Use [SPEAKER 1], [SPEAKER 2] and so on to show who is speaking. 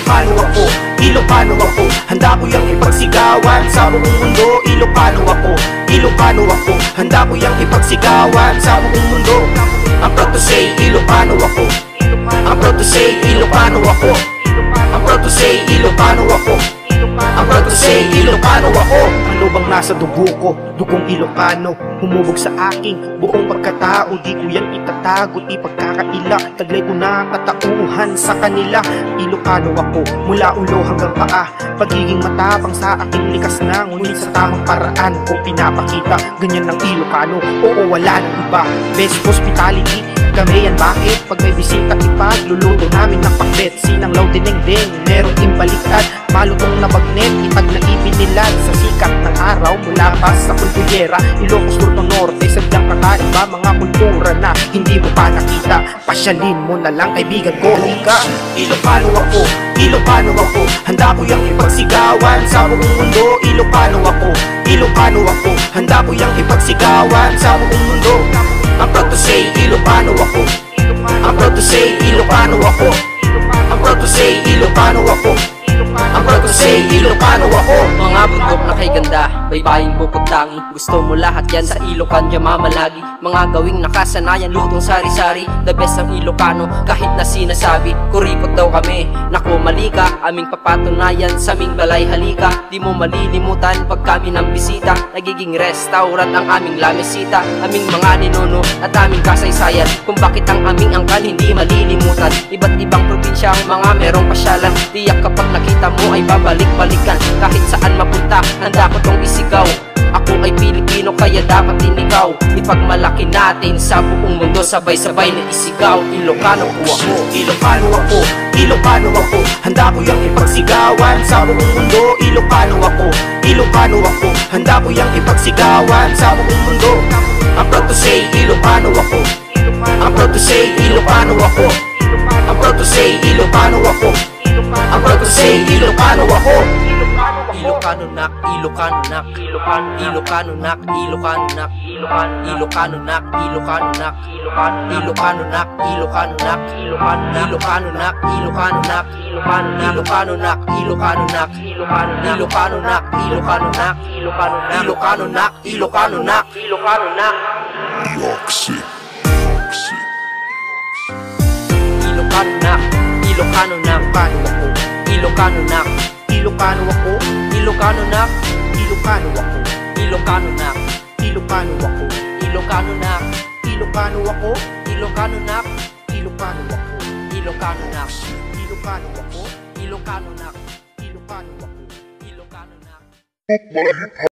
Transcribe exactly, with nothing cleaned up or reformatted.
[SPEAKER 1] Ilocano ako, Ilocano ako, handa ko yang ipagsigawan sa buong mundo. Ilocano ako, Ilocano ako, handa ko yang ipagsigawan sa buong mundo. I'm proud to say Ilocano ako, I'm proud to say Ilocano ako, I'm proud to say Ilocano ako, I'm proud to say Ilocano ako. Ano bang nasa dugo ko? Dugong Ilocano, humubog sa aking buong pagkatao. Di ko yan itatago, di pagkakaila. Taglay ko na katauhan sa kanila. Ilocano ako, mula ulo hanggang paa. Pagiging matapang sa aking likas na, ngunit sa tamang paraan ko pinapakita. Ganyan ng Ilocano, oo wala nang iba. Best hospitality, kami yan bakit? Pag may bisita ipagluluto namin ng pakbet. Sinanglaw dinengdeng, merong imbaliktad. Malutong na magnet, itag na ibinilad sa sikat ng araw mula pa sa kultuyera. Ilocos Sur to Norte, sadyang kakaiba mga kultura na hindi mo pa nakita. Pasyalin mo na lang kaibigan ko, halika. Ilocano ako, Ilocano ako, handa ko yang ipagsigawan sa buong mundo. Ilocano ako, Ilocano ako, handa ko yang ipagsigawan sa buong mundo. I'm proud to say Ilocano ako, I'm proud to say Ilocano ako, I'm proud to say Ilocano ako, I'm proud to say Ilocano ako.
[SPEAKER 2] Mga bundok na kay ganda, baybayin bukod tangi. Gusto mo lahat yan sa Ilocan niya mamalagi. Mga gawing nakasanayan, lutong sari-sari. The best ang Ilocano, kahit na sinasabi kuripot daw kami, naku mali ka. Aming papatunayan sa aming balay halika. Di mo malilimutan pag kami ng bisita. Nagiging restaurant ang aming lamesita. Aming mga ninuno at aming kasaysayan, kung bakit ang aming angkan hindi malilimutan. Iba't ibang probinsya ang mga merong pasyalan. Tiyak kapag nakita mo ay babalik-balikan. Kahit saan mapunta, handa ko tong isigaw. Ako ay Pilipino kaya dapat din ikaw. Ipagmalaki natin sa buong mundo, sabay-sabay na isigaw. Ilocano ko ako,
[SPEAKER 1] Ilocano ako, Ilocano ako, handa ko yang ipagsigawan sa buong mundo. Ilocano ako, Ilocano ako, handa ko yang ipagsigawan sa buong mundo. I'm proud to say Ilocano ako, I'm proud to say Ilocano ako, I'm proud to say Ilocano ako, I'm proud to say Ilocano ako.
[SPEAKER 2] Ilocano nak, Ilocano nak, Ilocano nak, Ilocano nak, Ilocano nak, Ilocano nak, Ilocano nak, Ilocano nak, Ilocano nak, Ilocano nak, Ilocano nak, Ilocano nak, Ilocano nak, Ilocano nak, Ilocano nak, Ilocano nak, Ilocano nak.
[SPEAKER 3] Yoxi.
[SPEAKER 2] Ilocano nak, Ilocano nak, Ilocano nak,
[SPEAKER 1] Ilocano ako,
[SPEAKER 2] Ilocano nak,
[SPEAKER 1] Ilocano ako,
[SPEAKER 2] Ilocano nak,
[SPEAKER 1] Ilocano ako,
[SPEAKER 2] Ilocano nak,
[SPEAKER 1] Ilocano ako,
[SPEAKER 2] Ilocano nak,
[SPEAKER 1] Ilocano ako,
[SPEAKER 2] Ilocano nak,
[SPEAKER 1] Ilocano ako,
[SPEAKER 2] Ilocano nak,
[SPEAKER 1] Ilocano ako.
[SPEAKER 2] Ilocano nak.